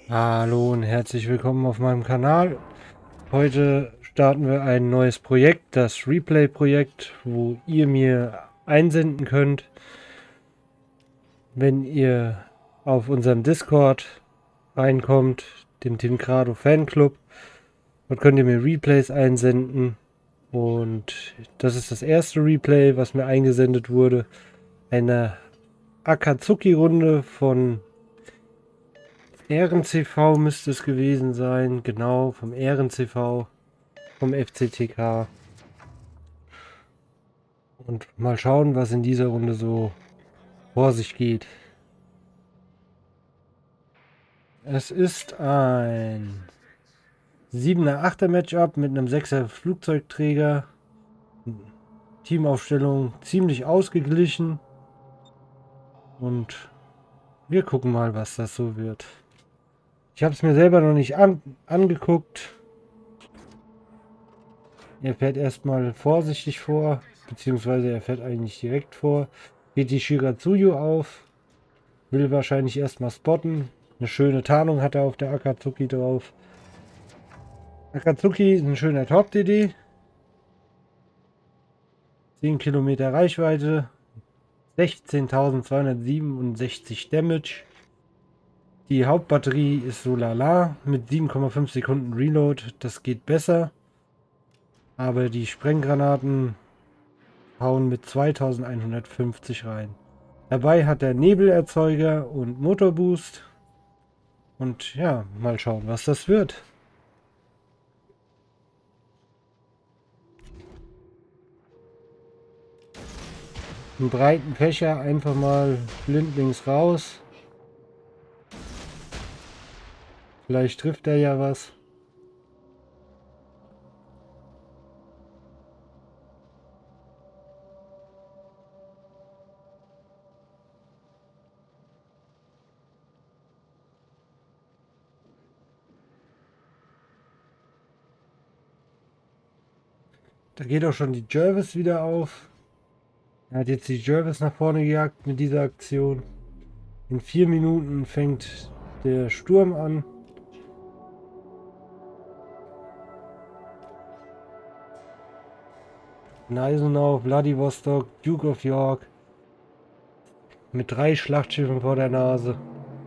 Hallo und herzlich willkommen auf meinem Kanal. Heute starten wir ein neues Projekt, das Replay-Projekt, wo ihr mir einsenden könnt, wenn ihr auf unserem Discord reinkommt, dem Timkrado Fanclub. Dort könnt ihr mir Replays einsenden und das ist das erste Replay, was mir eingesendet wurde. Eine Akatsuki-Runde von Ehren-CV müsste es gewesen sein, genau, vom Ehren-CV, vom FCTK. Und mal schauen, was in dieser Runde so vor sich geht. Es ist ein 7er, 8er Matchup mit einem 6er Flugzeugträger. Teamaufstellung ziemlich ausgeglichen. Und wir gucken mal, was das so wird. Ich habe es mir selber noch nicht angeguckt. Er fährt erstmal vorsichtig vor, beziehungsweise er fährt eigentlich direkt vor. Geht die Shiratsuyu auf, will wahrscheinlich erstmal spotten. Eine schöne Tarnung hat er auf der Akatsuki drauf. Akatsuki ist ein schöner Top-DD. 10 Kilometer Reichweite, 16.267 Damage. Die Hauptbatterie ist so lala mit 7,5 Sekunden Reload. Das geht besser. Aber die Sprenggranaten hauen mit 2150 rein. Dabei hat er Nebelerzeuger und Motorboost. Und ja, mal schauen, was das wird. Einen breiten Fächer einfach mal blindlings raus. Vielleicht trifft er ja was. Da geht auch schon die Jervis wieder auf. Er hat jetzt die Jervis nach vorne gejagt mit dieser Aktion. In 4 Minuten fängt der Sturm an. Gneisenau, Vladivostok, Duke of York. Mit 3 Schlachtschiffen vor der Nase.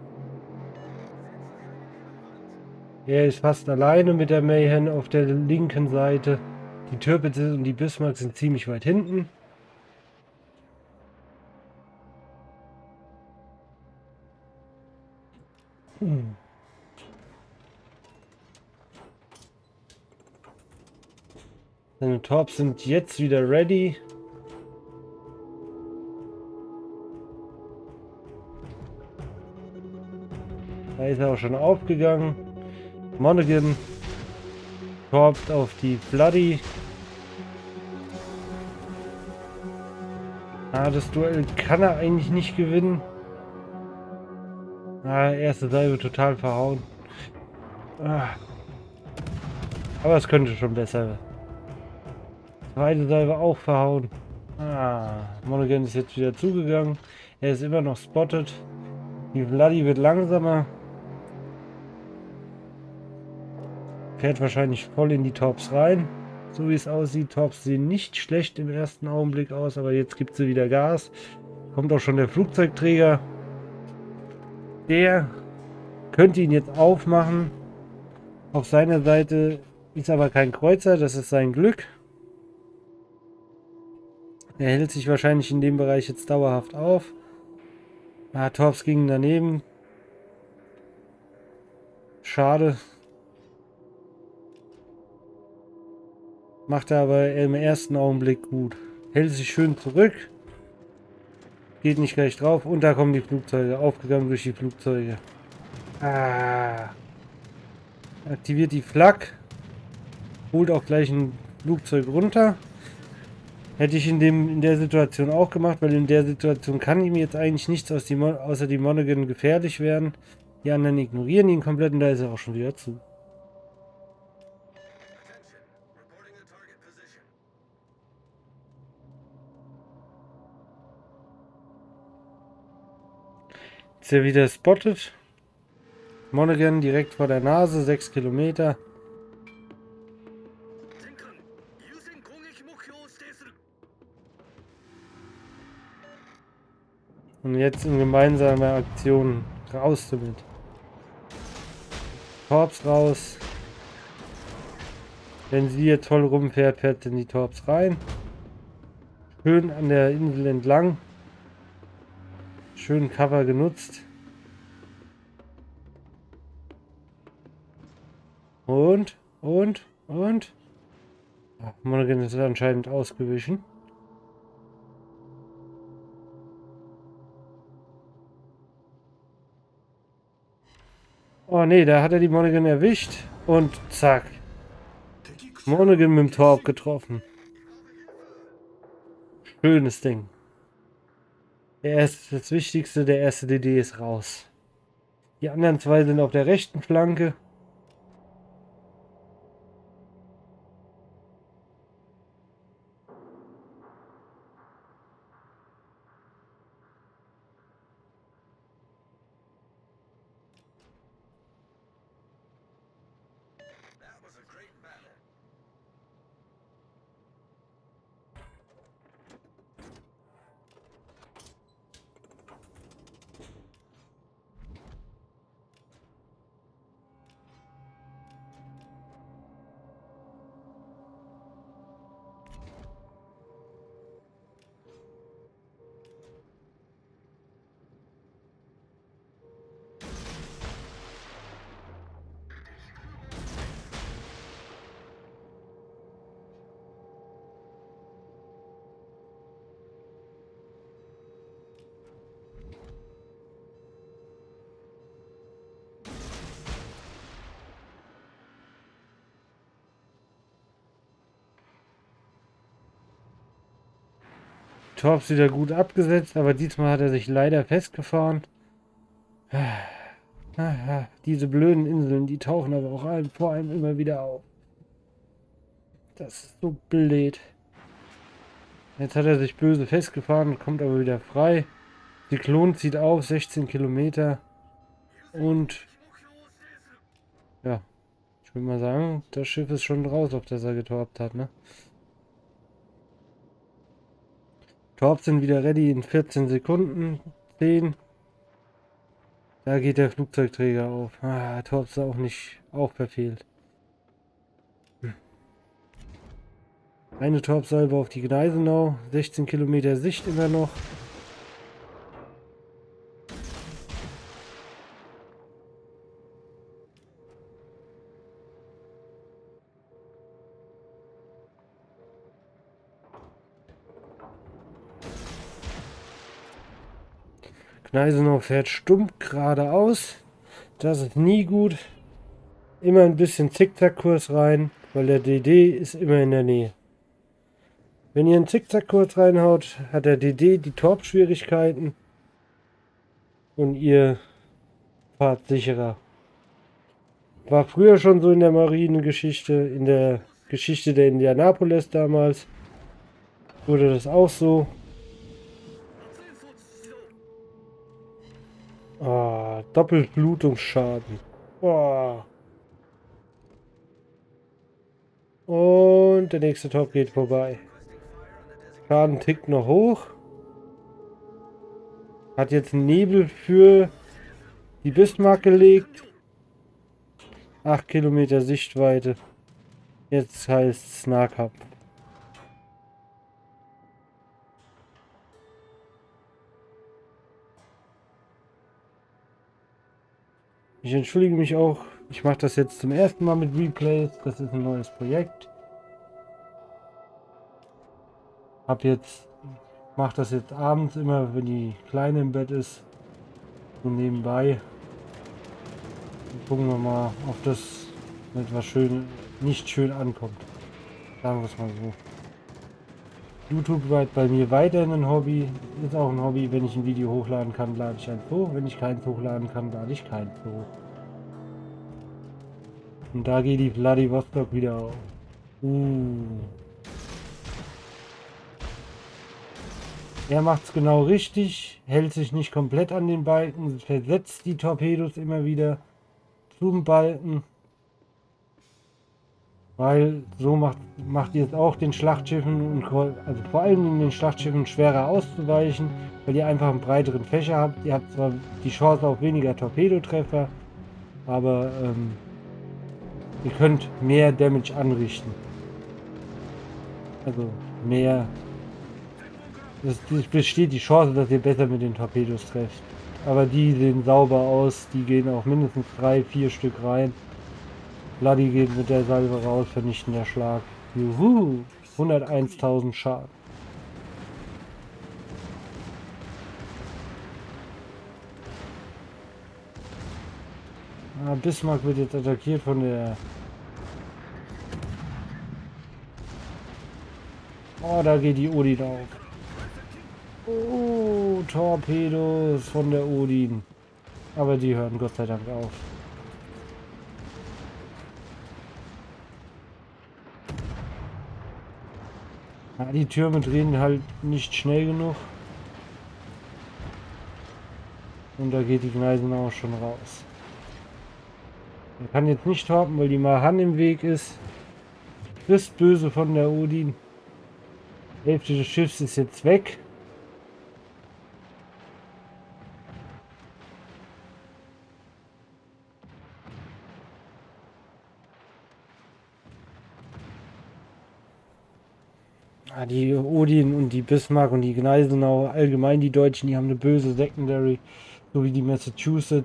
Er ist fast alleine mit der Mayhem auf der linken Seite. Die Tirpitz und die Bismarck sind ziemlich weit hinten. Seine Torps sind jetzt wieder ready. Da ist er auch schon aufgegangen. Monaghan torpt auf die Bloody. Das Duell kann er eigentlich nicht gewinnen. Erste Salve total verhauen. Aber es könnte schon besser. Zweite Salve auch verhauen. Monaghan ist jetzt wieder zugegangen. Er ist immer noch spotted. Die Bloody wird langsamer. Fährt wahrscheinlich voll in die Torps rein. So wie es aussieht. Torps sehen nicht schlecht im ersten Augenblick aus, aber jetzt gibt sie wieder Gas. Kommt auch schon der Flugzeugträger. Der könnte ihn jetzt aufmachen. Auf seiner Seite ist aber kein Kreuzer, das ist sein Glück. Er hält sich wahrscheinlich in dem Bereich jetzt dauerhaft auf. Torps ging daneben. Schade. Macht er aber im ersten Augenblick gut. Hält sich schön zurück. Geht nicht gleich drauf. Und da kommen die Flugzeuge. Aufgegangen durch die Flugzeuge. Aktiviert die Flak. Holt auch gleich ein Flugzeug runter. Hätte ich in der Situation auch gemacht, weil in der Situation kann ihm jetzt eigentlich nichts außer die Monaghan gefährlich werden. Die anderen ignorieren ihn komplett und da ist er auch schon wieder zu. Ist er wieder spotted. Monaghan direkt vor der Nase, 6 Kilometer. Und jetzt in gemeinsamer Aktion raus damit. Torps raus. Wenn sie hier toll rumfährt, fährt sie in die Torps rein. Schön an der Insel entlang. Schön Cover genutzt. Und. Ach, Monaghan ist anscheinend ausgewichen. Oh ne, da hat er die Monaghan erwischt. Und zack. Monaghan mit dem Torp getroffen. Schönes Ding. Das Wichtigste, der erste DD ist raus. Die anderen zwei sind auf der rechten Flanke. Torps wieder gut abgesetzt, aber diesmal hat er sich leider festgefahren. Diese blöden Inseln, die tauchen aber auch vor allem immer wieder auf. Das ist so blöd. Jetzt hat er sich böse festgefahren, kommt aber wieder frei. Zyklon zieht auf, 16 Kilometer. Und ja, ich würde mal sagen, das Schiff ist schon raus, auf das er getorpt hat, ne? Torps sind wieder ready in 14 Sekunden. 10. Da geht der Flugzeugträger auf. Torps ist auch verfehlt. Eine Torpsalve auf die Gneisenau. 16 Kilometer Sicht immer noch. Gneisenau fährt stumpf geradeaus. Das ist nie gut. Immer ein bisschen Zickzackkurs rein, weil der DD ist immer in der Nähe. Wenn ihr einen Zickzackkurs reinhaut, hat der DD die Torp-Schwierigkeiten und ihr fahrt sicherer. War früher schon so in der Marinegeschichte, in der Geschichte der Indianapolis damals, wurde das auch so. Doppelblutungsschaden. Und der nächste Top geht vorbei. Schaden tickt noch hoch. Hat jetzt einen Nebel für die Bismarck gelegt. 8 Kilometer Sichtweite. Jetzt heißt es Nahkampf. Ich entschuldige mich auch. Ich mache das jetzt zum ersten Mal mit Replays. Das ist ein neues Projekt. Mache das jetzt abends immer, wenn die Kleine im Bett ist. Und nebenbei. Und gucken wir mal, ob das etwas nicht schön ankommt. Sagen wir es mal so. YouTube bleibt bei mir weiterhin ein Hobby. Ist auch ein Hobby, wenn ich ein Video hochladen kann, lade ich eins hoch. Wenn ich keins hochladen kann, lade ich keins hoch. Und da geht die Vladivostok wieder auf. Er macht es genau richtig, hält sich nicht komplett an den Balken, versetzt die Torpedos immer wieder. Zoom-Balken. Weil so macht ihr es auch den Schlachtschiffen und also vor allem den Schlachtschiffen schwerer auszuweichen, weil ihr einfach einen breiteren Fächer habt. Ihr habt zwar die Chance auf weniger Torpedotreffer, aber ihr könnt mehr Damage anrichten. Also mehr. Es besteht die Chance, dass ihr besser mit den Torpedos trefft. Aber die sehen sauber aus, die gehen auch mindestens 3-4 Stück rein. Bloody geht mit der Salve raus, vernichtender Schlag. Juhu! 101.000 Schaden. Ah, Bismarck wird jetzt attackiert von der... Oh, da geht die Odin auf. Oh, Torpedos von der Odin. Aber die hören Gott sei Dank auf. Ja, die Türme drehen halt nicht schnell genug. Und da geht die Gneisenau schon raus. Man kann jetzt nicht torpen, weil die Mahan im Weg ist. Frisst böse von der Odin. Die Hälfte des Schiffs ist jetzt weg. Ah, die Odin und die Bismarck und die Gneisenau, allgemein die Deutschen, die haben eine böse Secondary, so wie die Massachusetts.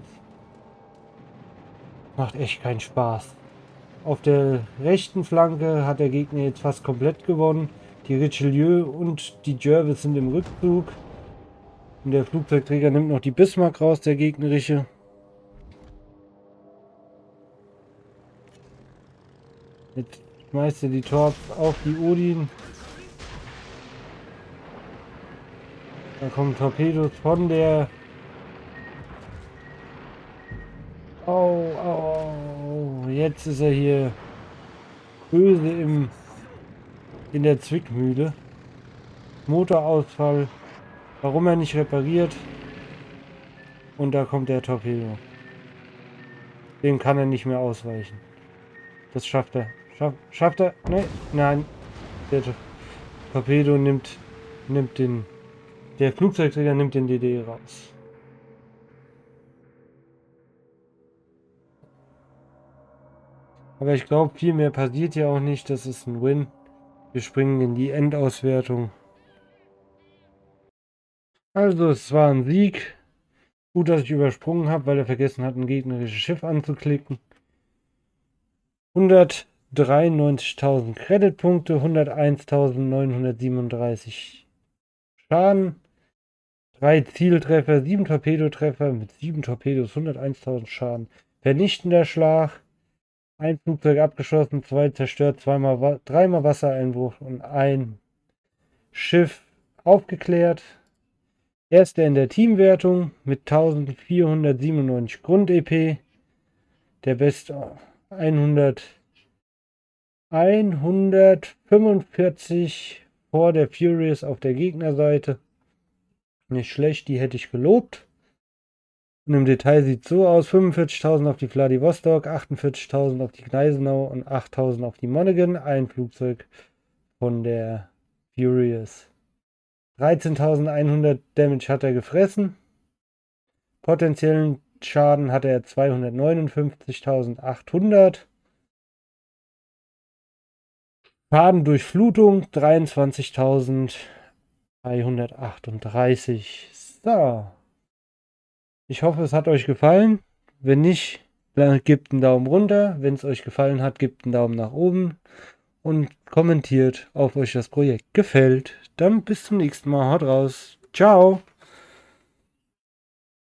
Macht echt keinen Spaß. Auf der rechten Flanke hat der Gegner jetzt fast komplett gewonnen. Die Richelieu und die Jervis sind im Rückzug. Und der Flugzeugträger nimmt noch die Bismarck raus, der gegnerische. Jetzt schmeißt er die Torps auf die Odin. Da kommen Torpedos von der... Au, au, au. Jetzt ist er hier böse in der Zwickmühle. Motorausfall. Warum er nicht repariert. Und da kommt der Torpedo. Den kann er nicht mehr ausweichen. Das schafft er. Schafft er? Nee, nein. Der Torpedo nimmt den... Der Flugzeugträger nimmt den DD raus. Aber ich glaube, viel mehr passiert ja auch nicht. Das ist ein Win. Wir springen in die Endauswertung. Also, es war ein Sieg. Gut, dass ich übersprungen habe, weil er vergessen hat, ein gegnerisches Schiff anzuklicken. 193.000 Creditpunkte, 101.937 Schaden. 3 Zieltreffer, 7 Torpedotreffer mit 7 Torpedos, 101.000 Schaden. Vernichtender Schlag. Ein Flugzeug abgeschossen, 2 zerstört, 3-mal Wassereinbruch und ein Schiff aufgeklärt. Erster in der Teamwertung mit 1497 Grund-EP. Der beste 145 vor der Furious auf der Gegnerseite. Nicht schlecht, die hätte ich gelobt. Und im Detail sieht es so aus: 45.000 auf die Vladivostok, 48.000 auf die Gneisenau und 8.000 auf die Monaghan. Ein Flugzeug von der Furious. 13.100 Damage hat er gefressen. Potenziellen Schaden hatte er 259.800. Schaden durch Flutung 23.338. So. Ich hoffe, es hat euch gefallen. Wenn nicht, dann gebt einen Daumen runter. Wenn es euch gefallen hat, gebt einen Daumen nach oben. Und kommentiert, ob euch das Projekt gefällt. Dann bis zum nächsten Mal. Haut raus. Ciao.